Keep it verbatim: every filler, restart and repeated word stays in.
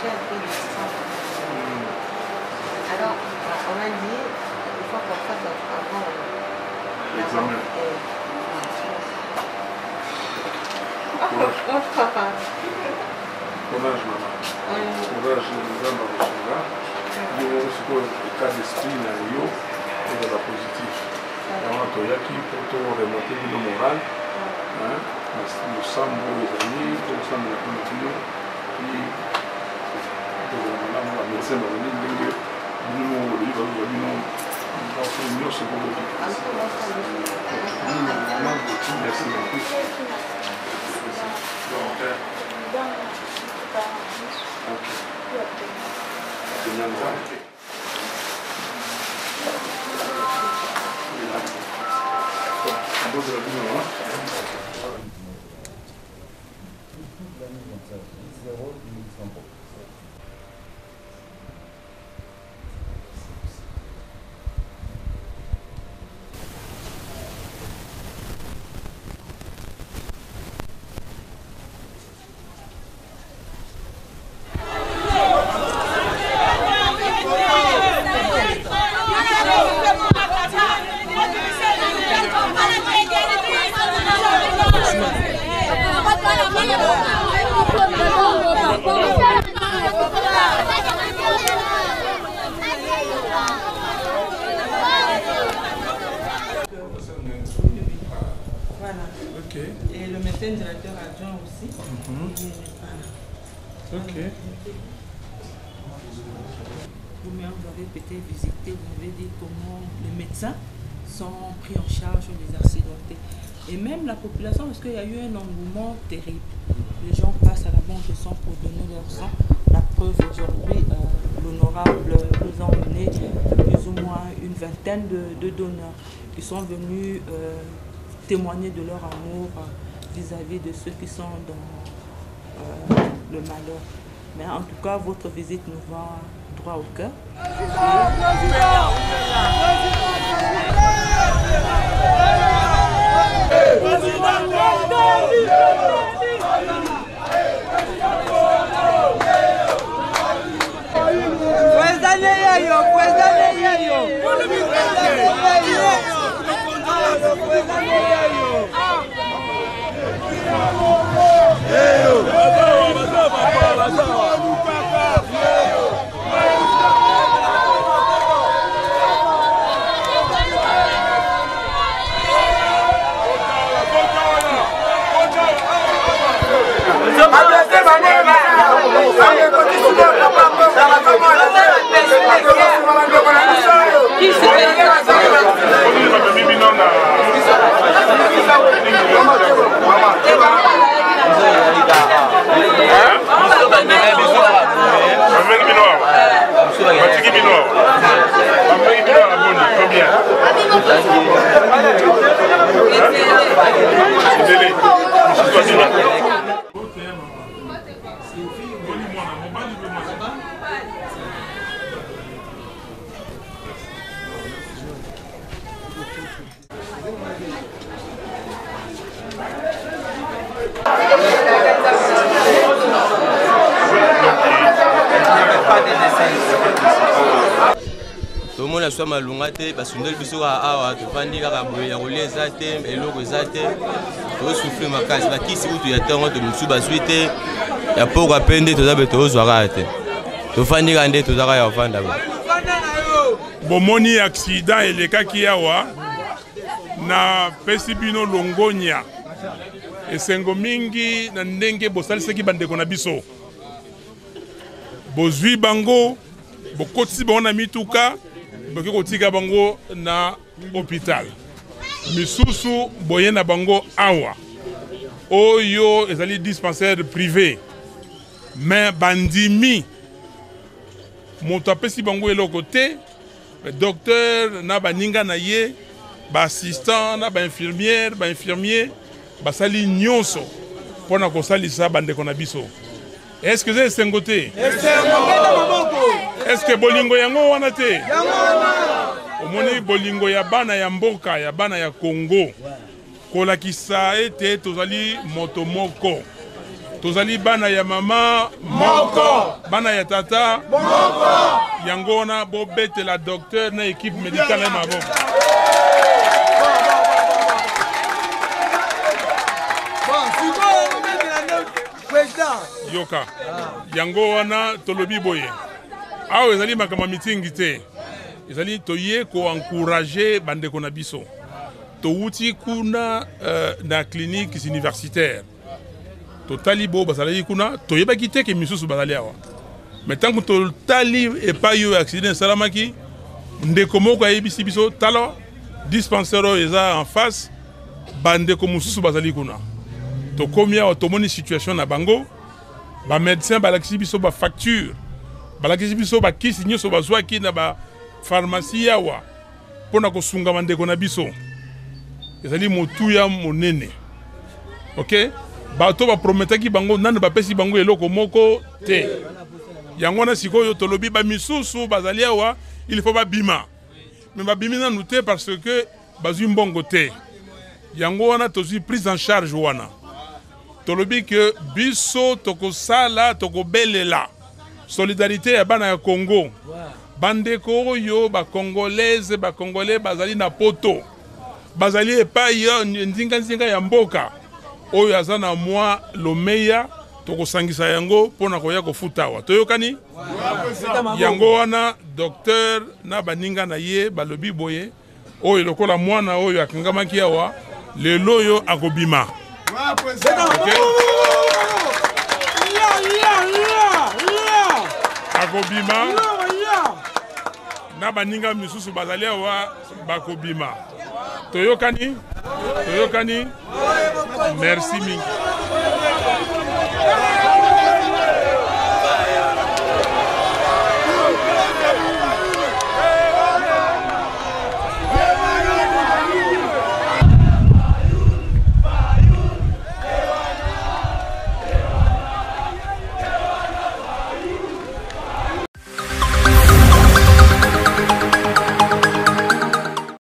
cher que les cent. Alors, on a dit, il faut qu'on fasse avant l'examen. Oh, papa. Courage, maman. Courage, nzamba kosunga. Yo sikoyo état d'esprit na yo ezala positif. Yango toyaki mpo toremonte bino moral. Losambo ezali tokosambela mpona bino. Tozala malamu bamédecin baloni ndenge bino olobi bazozwa bino nyonso bokoki. Merci beaucoup. Ok. Nyanza. Et le médecin directeur adjoint aussi. Mm-hmm. Ok. Vous-même, vous avez peut-être visité, vous avez dit comment les médecins sont pris en charge des accidentés. Et même la population, parce qu'il y a eu un engouement terrible. Les gens passent à la banque de sang pour donner leur sang. La preuve aujourd'hui, euh, l'honorable nous a emmené plus ou moins une vingtaine de, de donneurs qui sont venus euh, témoigner de leur amour vis-à-vis -vis de ceux qui sont dans euh, le malheur. Mais en tout cas, votre visite nous va droit au cœur. Tout le monde a soit malunga te parce que nous biso awa to fandi kaka boye ya koleza te eloko ezate to souffler makasi la kisi utu ya tango to mutsu baswite ya poko apende to zabe to zwaka te to fandi kande to zaka ya ofanda ba bomoni accident elekaki awa na pesi bino longonya esengo mingi na ndenge bosalisaki bandeko na biso bozwi bango bokotisi bango na mituka boke kotika bango na hôpital misusu boye na bango awa oyo ezali dispensaire privé mais bandimi moto apesi bango eloko te docteur na baninga na ye ba assistant na ba infirmière ba infirmier basali nyonso pona kosalisa bandeko na biso. Est-ce que c'est sengoté? Est-ce que bolingo yango wana te? Omoni bolingo ya bana ya mboka ya bana ya Congo kolakisa ete tozali moto moko tozali bana ya mama moko bana ya tata moko yango wana bobetela docteur na équipe médicale ya maboko. Yoka yango wana tolobi boye awa ezali makambo mitingi te ezali toye ko encourager bandeko na biso touti kuna uh, na clinique universitaire totali bo bazali kuna toyebaki te ke misusu bazali awa mais tant que totali et pas yo accident salamaki ndeko moko ayebisi biso talo dispensaire eza en face bandeko mususu bazali kuna to komia otomoni situation na bango ba médecin balakisi biso ba facture balakisi biso ba kisi nyoso bazwaki na ba pharmacie yawa pona kosunga bandeko na biso ezali motuya monene. OK bato ba prometaki bango nanu ba pesi bango eloko moko te yango na sikoyo tolobi ba misusu bazali awa il faut ba bima mais ba bimina nous te parce que bazui mbongo te yango wana tozui prise en charge wana tolobi que biso toko sala toko belela solidarité ya bana ya Congo bandeko yo ba congolaise ba congolais bazali na poto bazali epai yo ndinga ndinga ya mboka oyo aza na mwa lomeya toko sangisa yango pona koya kofutawa toyokani yango wana docteur na baninga na ye balobi boye oyo lokola mwana oyo akangamaki awa lelo yo akobima. Okay. Akobima na baninga misusu bazali awa bakobima toyokani toyokani merci mingi.